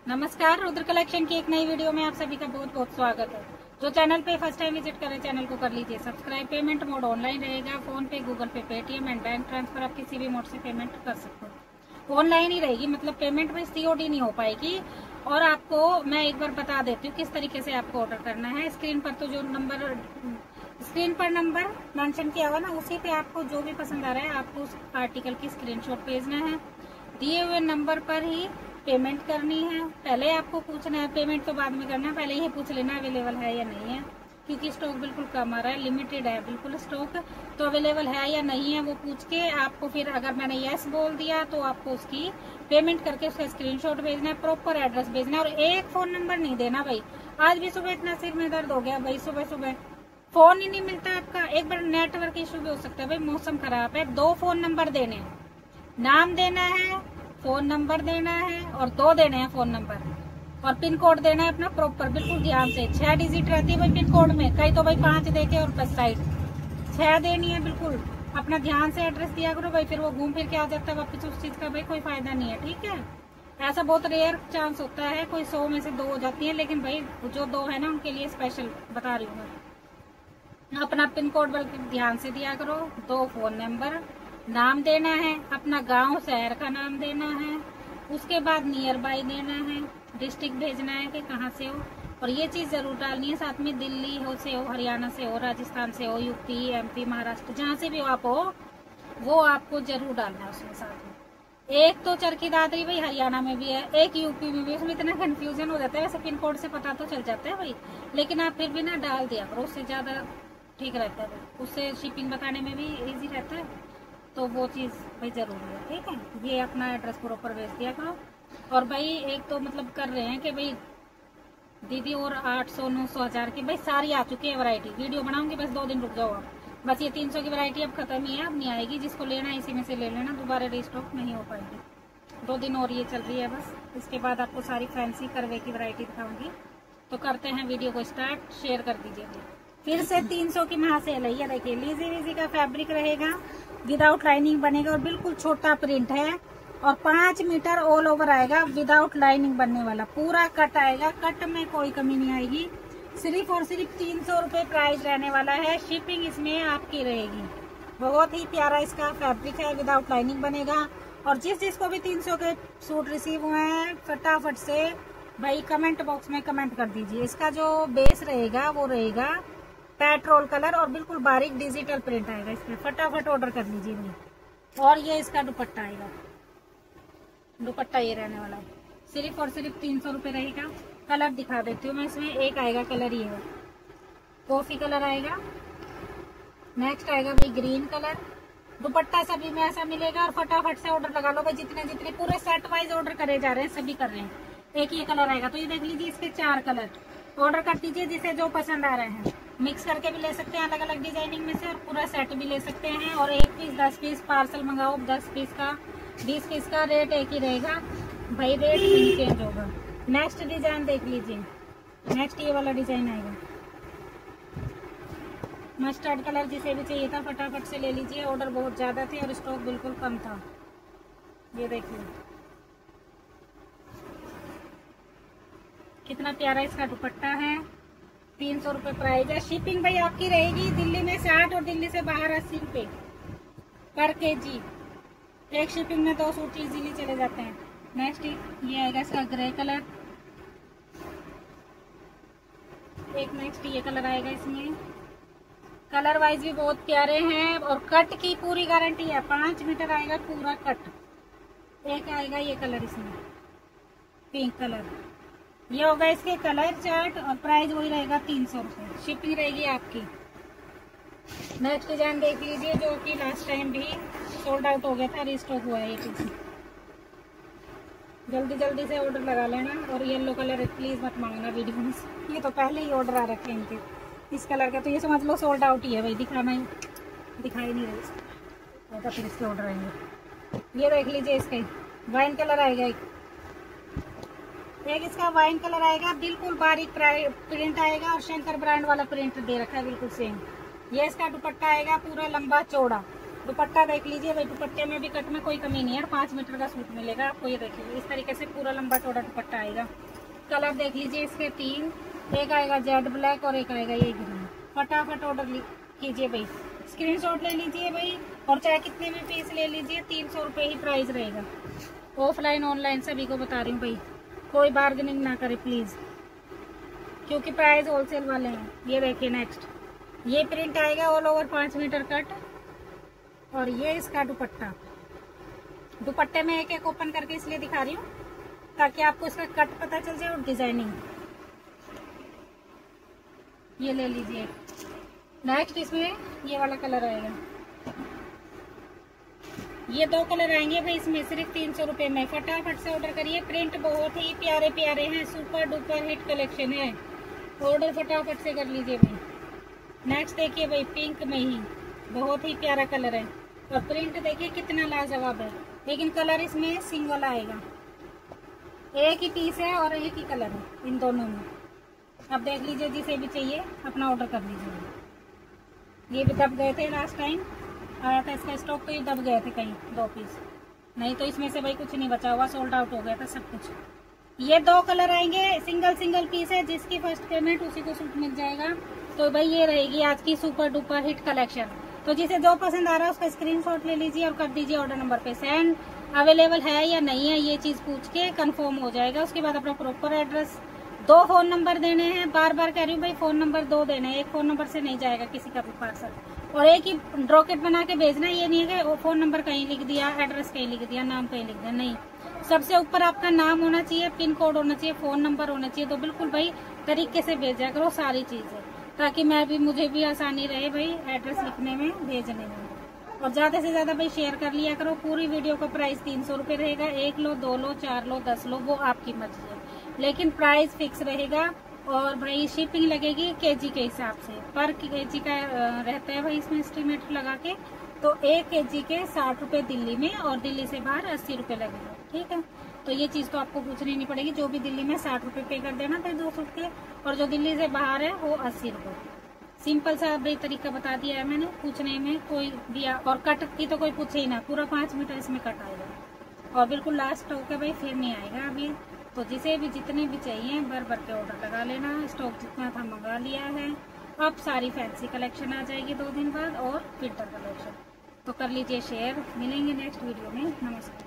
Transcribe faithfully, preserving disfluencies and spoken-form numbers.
नमस्कार, रुद्र कलेक्शन की एक नई वीडियो में आप सभी का बहुत बहुत स्वागत है। जो चैनल पे फर्स्ट टाइम विजिट करें चैनल को कर लीजिए सब्सक्राइब। पेमेंट मोड ऑनलाइन रहेगा, PhonePe, Google Pay, Paytm and bank transfer आप किसी भी मोड से पेमेंट कर सकते हो। ऑनलाइन ही रहेगी, मतलब पेमेंट में सीओडी नहीं हो पाएगी। और आपको मैं एक बार बता देती हूँ किस तरीके से आपको ऑर्डर करना है। स्क्रीन पर तो जो नंबर स्क्रीन पर नंबर मेंशन किया हुआ ना, उसी पे आपको जो भी पसंद आ रहा है आपको उस आर्टिकल की स्क्रीनशॉट भेजना है। दिए हुए नंबर पर ही पेमेंट करनी है। पहले आपको पूछना है, पेमेंट तो बाद में करना है, पहले ये पूछ लेना अवेलेबल है या नहीं है, क्योंकि स्टॉक बिल्कुल कम आ रहा है, लिमिटेड है बिल्कुल स्टॉक। तो अवेलेबल है या नहीं है वो पूछ के आपको फिर अगर मैंने यस बोल दिया तो आपको उसकी पेमेंट करके उसका स्क्रीनशॉट भेजना है, प्रॉपर एड्रेस भेजना है। और एक फोन नंबर नहीं देना भाई। आज भी सुबह इतना सिर में दर्द हो गया भाई, सुबह सुबह फोन ही नहीं मिलता आपका। एक बार नेटवर्क इशू भी हो सकता है भाई, मौसम खराब है। दो फोन नंबर देने हैं, नाम देना है, फोन नंबर देना है और दो देने हैं फोन नंबर, और पिन कोड देना है अपना प्रॉपर बिल्कुल ध्यान से। छह डिजिट रहती है भाई पिन कोड में, कई तो भाई पांच देके और बस साइड छह देनी है बिल्कुल। अपना ध्यान से एड्रेस दिया करो भाई, फिर वो घूम फिर के आ जाता है वापस उस चीज का भाई कोई फायदा नहीं है, ठीक है। ऐसा बहुत रेयर चांस होता है, कोई सौ में से दो हो जाती है, लेकिन भाई जो दो है ना उनके लिए स्पेशल बता रही हूँ मैं। अपना पिन कोड बल्कि ध्यान से दिया करो, दो फोन नंबर, नाम देना है, अपना गांव शहर का नाम देना है, उसके बाद नियर बाय देना है, डिस्ट्रिक्ट भेजना है कि कहाँ से हो। और ये चीज जरूर डालनी है साथ में, दिल्ली हो से हो, हरियाणा से हो, राजस्थान से हो, यूपी, एमपी, महाराष्ट्र, जहाँ से भी आप हो वो आपको जरूर डालना है उसमें साथ में। एक तो चरखी दादरी भाई हरियाणा में भी है, एक यूपी में भी, उसमें इतना कंफ्यूजन हो जाता है। वैसे पिन कोड से पता तो चल जाता है भाई, लेकिन आप फिर भी ना डाल दिया करो, उससे ज्यादा ठीक रहता है, उससे शिपिंग बताने में भी इजी रहता है। तो वो चीज़ भाई जरूरी है, ठीक है। ये अपना एड्रेस प्रॉपर भेज दिया करो। और भाई एक तो मतलब कर रहे हैं कि भाई दीदी और आठ सौ नौ सौ हजार की भाई सारी आ चुकी है वैरायटी, वीडियो बनाऊंगी बस दो दिन रुक जाओ आप। बस ये तीन सौ की वैरायटी अब खत्म ही है, अब नहीं आएगी। जिसको लेना है इसी में से ले लेना, दोबारा रीस्टॉक नहीं हो पाएगी। दो दिन और ये चल रही है बस, इसके बाद आपको सारी फैंसी करवे की वैरायटी दिखाऊंगी। तो करते हैं वीडियो को स्टार्ट, शेयर कर दीजिए। फिर से तीन सौ की महा सेल है, ये देखिए लीजी वीजी का फैब्रिक रहेगा, विदाउट लाइनिंग बनेगा और बिल्कुल छोटा प्रिंट है और पांच मीटर ऑल ओवर आएगा, विदाउट लाइनिंग बनने वाला, पूरा कट आएगा, कट में कोई कमी नहीं आएगी। सिर्फ और सिर्फ तीन सौ रूपये प्राइस रहने वाला है, शिपिंग इसमें आपकी रहेगी। बहुत ही प्यारा इसका फैब्रिक है, विदाउट लाइनिंग बनेगा। और जिस जिसको भी तीन सौ के सूट रिसीव हुए हैं फटाफट से भाई कमेंट बॉक्स में कमेंट कर दीजिए। इसका जो बेस रहेगा वो रहेगा पेट्रोल कलर और बिल्कुल बारीक डिजिटल प्रिंट आएगा इसमें, फटाफट ऑर्डर कर लीजिए भाई। और ये इसका दुपट्टा आएगा, दुपट्टा ये रहने वाला है, सिर्फ और सिर्फ तीन सौ रूपये रहेगा। कलर दिखा देती हूँ मैं, इसमें एक आएगा कलर ये है, कॉफी कलर आएगा, नेक्स्ट आएगा भाई ग्रीन कलर। दुपट्टा सभी में ऐसा मिलेगा और फटाफट से ऑर्डर लगा लो भाई, जितने जितने पूरे सेट वाइज ऑर्डर करे जा रहे हैं सभी कर रहे हैं। एक ये कलर आएगा, तो ये देख लीजिए इसके चार कलर, ऑर्डर कर दीजिए जिसे जो पसंद आ रहे हैं। मिक्स करके भी ले सकते हैं अलग अलग डिजाइनिंग में से, और पूरा सेट भी ले सकते हैं। और एक पीस दस पीस पार्सल मंगाओ, दस पीस का बीस पीस का रेट एक ही रहेगा भाई, रेट नहीं चेंज होगा। नेक्स्ट डिजाइन देख लीजिए, नेक्स्ट ये वाला डिजाइन आएगा, मस्टर्ड कलर, जिसे भी चाहिए था फटाफट से ले लीजिए। ऑर्डर बहुत ज्यादा थे और स्टॉक बिल्कुल कम था। ये देखिए कितना प्यारा इसका दुपट्टा है, तीन सौ रूपये प्राइस है। शिपिंग भाई आपकी रहेगी दिल्ली में साठ और दिल्ली से बाहर अस्सी रूपये पर के जी। एक शिपिंग में दो सूट इजीली चले जाते हैं। नेक्स्ट ये आएगा इसका ग्रे कलर, एक नेक्स्ट ये कलर आएगा, इसमें कलर वाइज भी बहुत प्यारे हैं और कट की पूरी गारंटी है, पांच मीटर आएगा पूरा कट। एक आएगा ये कलर इसमें पिंक कलर, ये होगा इसके कलर चार्ट और प्राइस वही रहेगा तीन सौ रूपये, शिपिंग रहेगी आपकी। नेक्स्ट डिजाइन देख लीजिए जो कि लास्ट टाइम भी सोल्ड आउट हो गया था, रिस्टॉक हुआ है ये पीस, जल्दी जल्दी से ऑर्डर लगा लेना। और येलो कलर प्लीज मत मांगना वीडियो में, ये तो पहले ही ऑर्डर आ रखे हैं इनके इस कलर का, तो ये समझ लो सोल्ड आउट ही है भाई, दिखाना ही दिखाई नहीं रही, तो फिर इसके ऑर्डर आएंगे। ये देख लीजिए इसके वाइन कलर आएगा, एक एक इसका वाइन कलर आएगा, बिल्कुल बारीक प्रिंट आएगा और शंकर ब्रांड वाला प्रिंट दे रखा है बिल्कुल सेम। ये इसका दुपट्टा आएगा पूरा लंबा चौड़ा, दुपट्टा देख लीजिए भाई, दुपट्टे में भी कट में कोई कमी नहीं है, पाँच मीटर का सूट मिलेगा आपको। ये देखिए इस तरीके से पूरा लंबा चौड़ा दुपट्टा आएगा। कलर देख लीजिए इसके तीन, एक आएगा जेड ब्लैक और एक आएगा ये ग्रीन। फटाफट ऑर्डर कीजिए भाई, स्क्रीनशॉट ले लीजिए भाई, और चाहे कितने भी पीस ले लीजिए, तीन सौ रुपये ही प्राइस रहेगा। ऑफलाइन ऑनलाइन सभी को बता रही हूँ भाई, कोई बार्गेनिंग ना करे प्लीज़, क्योंकि प्राइस होलसेल वाले हैं। ये देखिए नेक्स्ट, ये प्रिंट आएगा ऑल ओवर पाँच मीटर कट, और ये इसका दुपट्टा। दुपट्टे में एक एक ओपन करके इसलिए दिखा रही हूँ ताकि आपको इसका कट पता चल जाए और डिजाइनिंग। ये ले लीजिए। नेक्स्ट इसमें ये वाला कलर आएगा, ये दो कलर आएंगे भाई इसमें सिर्फ तीन सौ रुपये में। फटाफट से ऑर्डर करिए, प्रिंट बहुत ही प्यारे प्यारे हैं, सुपर डुपर हिट कलेक्शन है। ऑर्डर फटाफट से कर लीजिए भाई। नेक्स्ट देखिए भाई, पिंक में ही बहुत ही प्यारा कलर है, और प्रिंट देखिए कितना लाजवाब है, लेकिन कलर इसमें सिंगल आएगा। एक ही पीस है और एक ही कलर है इन दोनों में। अब देख लीजिए, जिसे भी चाहिए अपना ऑर्डर कर लीजिए। ये भी दब गए थे, लास्ट टाइम आया था इसका स्टॉक, तो ये दब गए थे कहीं दो पीस, नहीं तो इसमें से भाई कुछ नहीं बचा हुआ, सोल्ड आउट हो गया था सब कुछ। ये दो कलर आएंगे, सिंगल सिंगल पीस है, जिसकी फर्स्ट पेमेंट उसी को सूट मिल जाएगा। तो भाई ये रहेगी आज की सुपर डुपर हिट कलेक्शन। तो जिसे जो पसंद आ रहा है उसका स्क्रीनशॉट ले लीजिए और कर दीजिए ऑर्डर नंबर पे सेंड। अवेलेबल है या नहीं है ये चीज पूछ के कंफर्म हो जाएगा। उसके बाद अपना प्रॉपर एड्रेस, दो फोन नंबर देने हैं, बार बार कह रही हूँ भाई फोन नंबर दो देने हैं, एक फोन नंबर से नहीं जाएगा किसी का भी पार्सल, और एक ही ड्रॉकेट बना के भेजना। ये नहीं है कि फोन नंबर कहीं लिख दिया, एड्रेस कहीं लिख दिया, नाम कहीं लिख दिया, नहीं। सबसे ऊपर आपका नाम होना चाहिए, पिन कोड होना चाहिए, फोन नंबर होना चाहिए। तो बिल्कुल भाई तरीके से भेजा करो सारी चीजें, ताकि मैं भी मुझे भी आसानी रहे भाई एड्रेस लिखने में, भेजने में। और ज्यादा से ज्यादा भाई शेयर कर लिया करो। पूरी वीडियो का प्राइस तीन सौ रुपये रहेगा, एक लो, दो लो, चार लो, दस लो, वो आपकी मर्जी है, लेकिन प्राइस फिक्स रहेगा। और भाई शिपिंग लगेगी केजी के हिसाब से, पर केजी का रहता है भाई इसमें एस्टीमेट लगा के। तो एक केजी के साठ रुपए दिल्ली में, और दिल्ली से बाहर अस्सी रुपए लगेगा, ठीक है। तो ये चीज तो आपको पूछनी नहीं पड़ेगी, जो भी दिल्ली में साठ रुपए पे कर देना फिर दो सूट के, और जो दिल्ली से बाहर है वो अस्सी रुपए। सिंपल सा भाई तरीका बता दिया है मैंने, पूछने में कोई दिया। और कट की तो कोई पूछे ही ना, पूरा पाँच मीटर इसमें कट आएगा, और बिल्कुल लास्ट स्टॉक है भाई, फिर नहीं आएगा अभी। तो जिसे भी जितने भी चाहिए भर भर के ऑर्डर लगा लेना, स्टॉक जितना था मंगा लिया है। अब सारी फैंसी कलेक्शन आ जाएगी दो दिन बाद, और विंटर कलेक्शन। तो कर लीजिए शेयर, मिलेंगे नेक्स्ट वीडियो में, नमस्कार।